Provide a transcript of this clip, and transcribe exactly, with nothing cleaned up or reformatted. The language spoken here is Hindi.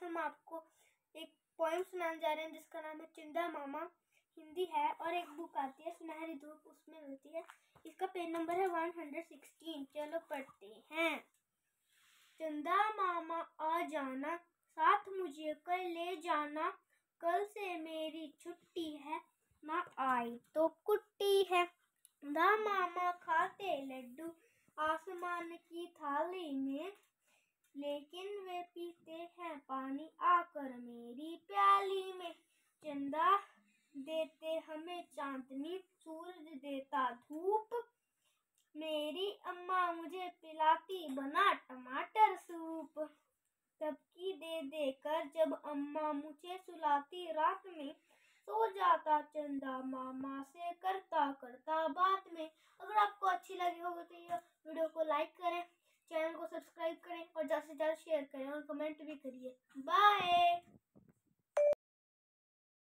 हम आपको एक पोएम सुनाने जा रहे हैं जिसका नाम है चंदा मामा। हिंदी है और एक बुक आती है सुनहरी धूप, उसमें मिलती है। इसका पेज नंबर है वन हंड्रेड सिक्सटीन। चलो पढ़ते हैं। चंदा मामा आ जाना, साथ मुझे कल ले जाना, कल से मेरी छुट्टी है, ना आई तो कुट्टी है। चंदा मामा खाते लड्डू आसमान की थाली में, लेकिन वे पीते हैं पानी आकर मेरी प्याली में। चंदा देते हमें चांदनी, सूरज देता धूप, मेरी अम्मा मुझे पिलाती बना टमाटर सूप। सबकी दे दे कर जब अम्मा मुझे सुलाती रात में, सो जाता चंदा मामा से करता करता बात में। अगर आपको अच्छी लगी होगी तो ये वीडियो को लाइक करें, चैनल को सब्सक्राइब करें और ज़्यादा से ज़्यादा शेयर करें और कमेंट भी करिए। बाय।